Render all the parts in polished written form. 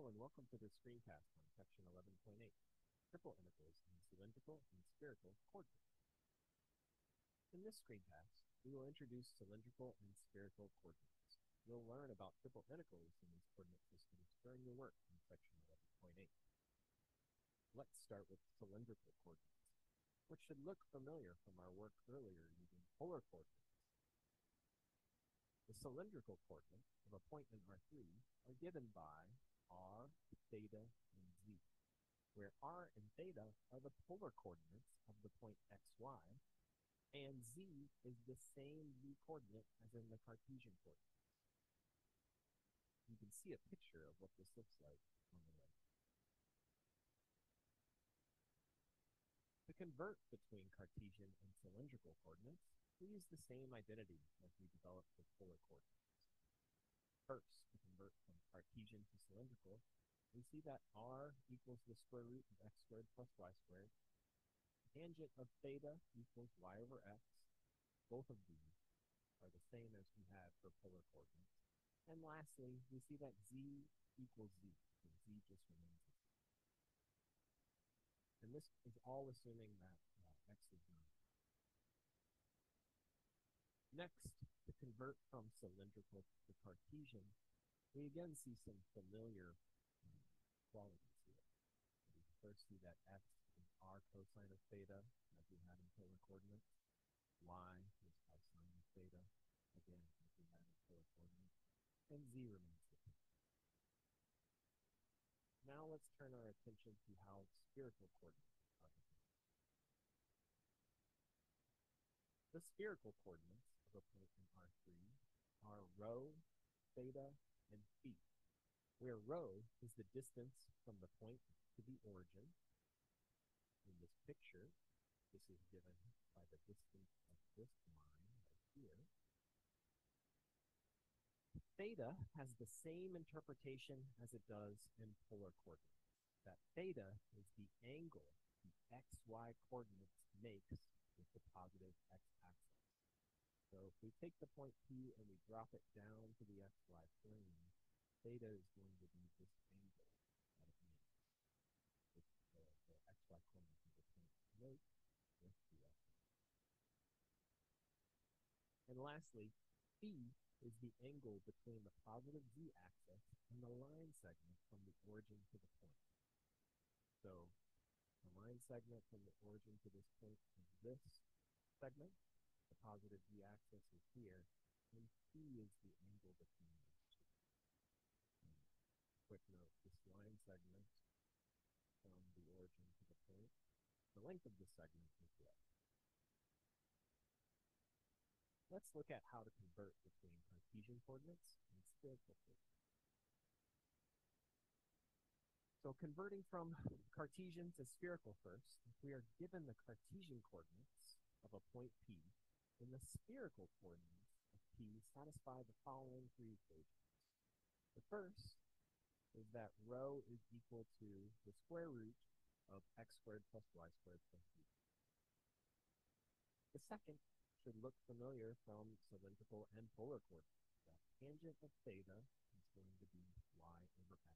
Hello and welcome to the screencast on section 11.8, triple integrals in cylindrical and spherical coordinates. In this screencast, we will introduce cylindrical and spherical coordinates. You'll learn about triple integrals in these coordinate systems during your work in section 11.8. Let's start with cylindrical coordinates, which should look familiar from our work earlier using polar coordinates. The cylindrical coordinates of a point in R3 are given by r, theta, and z, where r and theta are the polar coordinates of the point xy, and z is the same z coordinate as in the Cartesian coordinates. You can see a picture of what this looks like on the right. To convert between Cartesian and cylindrical coordinates, we use the same identity as we developed with polar coordinates. First, to convert from Cartesian to cylindrical, we see that r equals the square root of x squared plus y squared. Tangent of theta equals y over x. Both of these are the same as we had for polar coordinates. And lastly, we see that z equals z, so z just remains the same. And this is all assuming that x is known. Next, to convert from cylindrical to Cartesian, we again see some familiar qualities here. We first see that x is r cosine of theta, as we had in polar coordinates. Y is cosine of theta, again, as we had in polar coordinates. And z remains the same. Now let's turn our attention to how spherical coordinates are defined. The spherical coordinates of a point in R3 are rho, theta, and phi, where rho is the distance from the point to the origin. In this picture, this is given by the distance of this line right here. Theta has the same interpretation as it does in polar coordinates, that theta is the angle the xy coordinates makes with the positive x-axis. So if we take the point P and we drop it down to the xy plane, theta is going to be this angle that it makes with the xy coordinates of the point makes with the x. And lastly, phi is the angle between the positive z-axis and the line segment from the origin to the point. So the line segment from the origin to this point is this segment. The positive z-axis is here, and phi is the angle between those two. Quick note, this line segment from the origin to the point, the length of this segment is what? Let's look at how to convert between Cartesian coordinates and spherical coordinates. So converting from Cartesian to spherical first, if we are given the Cartesian coordinates of a point P, then the spherical coordinates of P satisfy the following three equations. The first is that rho is equal to the square root of x squared plus y squared plus z. The second should look familiar from cylindrical and polar coordinates. The tangent of theta is going to be y over x.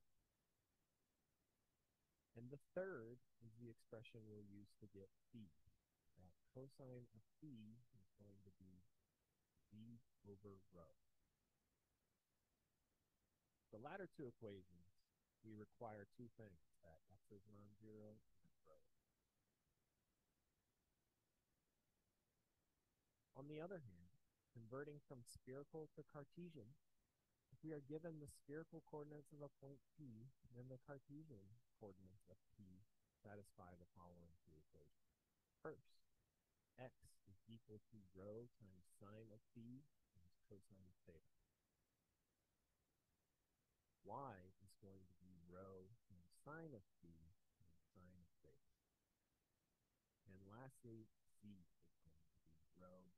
And the third is the expression we'll use to get phi. That cosine of phi is going to be v over rho. The latter two equations, we require two things, that x is non-zero and rho. On the other hand, converting from spherical to Cartesian, if we are given the spherical coordinates of a point P, then the Cartesian coordinates of P satisfy the following two equations. First, x is equal to rho times sine of phi times cosine of theta. Y is going to be rho times sine of phi times sine of theta. And lastly, z is going to be rho